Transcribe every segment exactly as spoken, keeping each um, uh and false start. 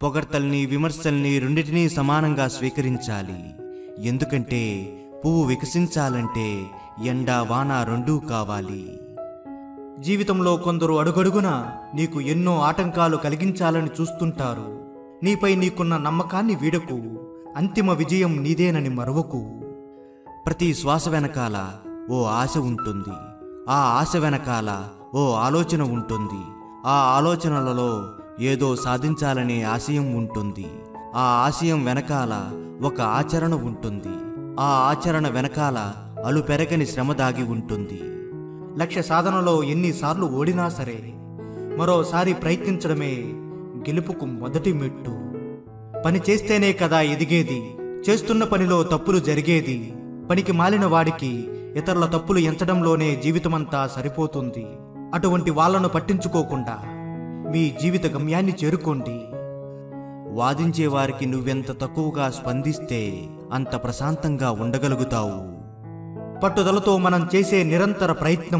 పొగడ్తల్ని విమర్శల్ని రెండిటినీ సమానంగా స్వీకరించాలి. ఎందుకంటే పువ్వు వికసించాలంటే ఎండ వాన రెండూ కావాలి. జీవితంలో కొందరు అడుగడుగున నీకు ఎన్నో ఆటంకాలు కలిగించాలని చూస్తుంటారు. నీపై నీకున్న నమ్మకాన్ని వీడకు. అంతిమ విజయం నీదేనని మరువకు. ప్రతి శ్వాస వెనకాల ఓ ఆశ ఉంటుంది. ఆ ఆశ వెనకాల ఓ ఆలోచన ఉంటుంది. ఆ ఆలోచనలలో ఏదో సాధించాలనే ఆశయం ఉంటుంది. ఆ ఆశయం వెనకాల ఒక ఆచరణ ఉంటుంది. ఆ ఆచరణ వెనకాల అలుపెరగని శ్రమ దాగి ఉంటుంది. లక్ష్య సాధనలో ఎన్నిసార్లు ఓడినా సరే మరోసారి ప్రయత్నించడమే గెలుపుకు మొదటి మెట్టు. పని చేస్తేనే కదా ఎదిగేది. చేస్తున్న పనిలో తప్పులు జరిగేది. పనికి మాలిన వాడికి ఇతరుల తప్పులు ఎంచడంలోనే జీవితమంతా సరిపోతుంది. అటువంటి వాళ్లను పట్టించుకోకుండా మీ జీవిత గమ్యాన్ని చేరుకోండి. వాదించే వారికి నువ్వెంత తక్కువగా స్పందిస్తే అంత ప్రశాంతంగా ఉండగలుగుతావు. పట్టుదలతో మనం చేసే నిరంతర ప్రయత్నం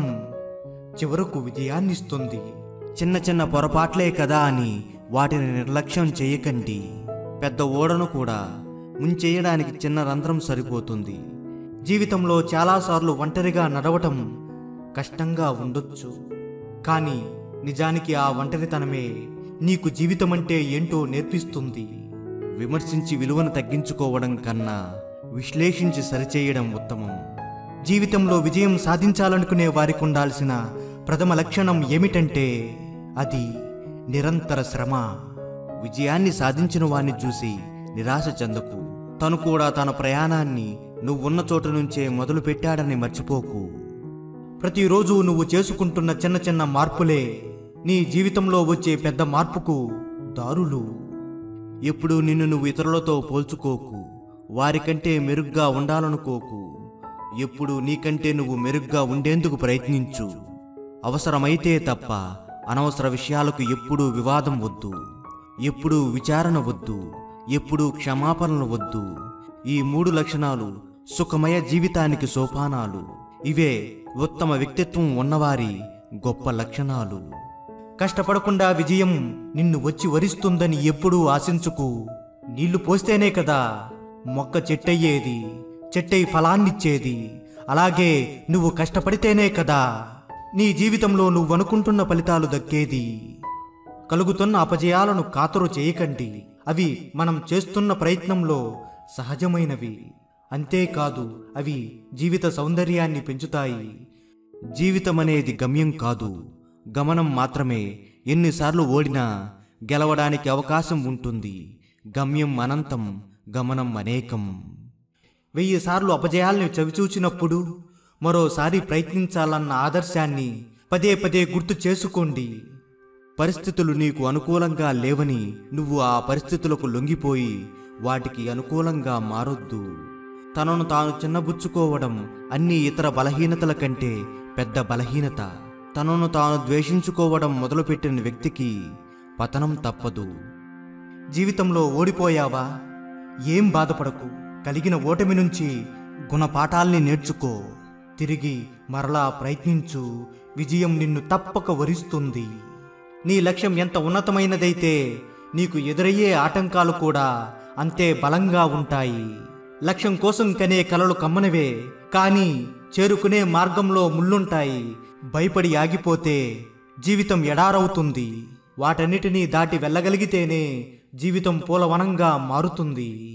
చివరకు విజయాన్నిస్తుంది. చిన్న చిన్న పొరపాట్లే కదా అని వాటిని నిర్లక్ష్యం చేయకండి. పెద్ద ఓడను కూడా ముంచేయడానికి చిన్న రంధ్రం సరిపోతుంది. జీవితంలో చాలాసార్లు ఒంటరిగా నడవటం కష్టంగా ఉండొచ్చు. కానీ నిజానికి ఆ ఒంటరితనమే నీకు జీవితమంటే ఏంటో నేర్పిస్తుంది. విమర్శించి విలువను తగ్గించుకోవడం కన్నా విశ్లేషించి సరిచేయడం ఉత్తమం. జీవితంలో విజయం సాధించాలనుకునే వారికి ఉండాల్సిన ప్రథమ లక్షణం ఏమిటంటే అది నిరంతర శ్రమ. విజయాన్ని సాధించిన వాణ్ణి చూసి నిరాశ చెందకు. తను కూడా తన ప్రయాణాన్ని నువ్వున్న చోట నుంచే మొదలు పెట్టాడని మర్చిపోకు. ప్రతిరోజు నువ్వు చేసుకుంటున్న చిన్న చిన్న మార్పులే నీ జీవితంలో వచ్చే పెద్ద మార్పుకు దారులు. ఎప్పుడు నిన్ను నువ్వు ఇతరులతో పోల్చుకోకు. వారికంటే మెరుగ్గా ఉండాలనుకోకు. ఎప్పుడు నీకంటే నువ్వు మెరుగ్గా ఉండేందుకు ప్రయత్నించు. అవసరమైతే తప్ప అనవసర విషయాలకు ఎప్పుడూ వివాదం వద్దు. ఎప్పుడూ విచారణ వద్దు. ఎప్పుడూ క్షమాపణలు వద్దు. ఈ మూడు లక్షణాలు సుఖమయ జీవితానికి సోపానాలు. ఇవే ఉత్తమ వ్యక్తిత్వం ఉన్నవారి గొప్ప లక్షణాలు. కష్టపడకుండా విజయం నిన్ను వచ్చి వరిస్తుందని ఎప్పుడూ ఆశించుకు. నీళ్లు పోస్తేనే కదా మొక్క చెట్టయ్యేది, చెట్టై ఫలాన్నిచ్చేది. అలాగే నువ్వు కష్టపడితేనే కదా నీ జీవితంలో నువ్వనుకుంటున్న ఫలితాలు దక్కేది. కలుగుతున్న అపజయాలను ఖాతరు చేయకండి. అవి మనం చేస్తున్న ప్రయత్నంలో సహజమైనవి. అంతేకాదు అవి జీవిత సౌందర్యాన్ని పెంచుతాయి. జీవితమనేది గమ్యం కాదు, గమనం మాత్రమే. ఎన్నిసార్లు ఓడినా గెలవడానికి అవకాశం ఉంటుంది. గమ్యం అనంతం, గమనం అనేకం. వెయ్యి సార్లు అపజయాల్ని చవిచూచినప్పుడు మరోసారి ప్రయత్నించాలన్న ఆదర్శాన్ని పదే పదే గుర్తు చేసుకోండి. పరిస్థితులు నీకు అనుకూలంగా లేవని నువ్వు ఆ పరిస్థితులకు లొంగిపోయి వాటికి అనుకూలంగా మారొద్దు. తనను తాను చిన్నబుచ్చుకోవడం అన్ని ఇతర బలహీనతల కంటే పెద్ద బలహీనత. తనను తాను ద్వేషించుకోవడం మొదలుపెట్టిన వ్యక్తికి పతనం తప్పదు. జీవితంలో ఓడిపోయావా? ఏం బాధపడకు. కలిగిన ఓటమి నుంచి గుణపాఠాల్ని నేర్చుకో. తిరిగి మరలా ప్రయత్నించు. విజయం నిన్ను తప్పక వరిస్తుంది. నీ లక్ష్యం ఎంత ఉన్నతమైనదైతే నీకు ఎదురయ్యే ఆటంకాలు కూడా అంతే బలంగా ఉంటాయి. లక్ష్యం కోసం కనే కలలు కమ్మనవే, కానీ చేరుకునే మార్గంలో ముళ్ళుంటాయి. భయపడి ఆగిపోతే జీవితం ఎడారవుతుంది. వాటన్నిటినీ దాటి వెళ్ళగలిగితేనే జీవితం పూలవనంగా మారుతుంది.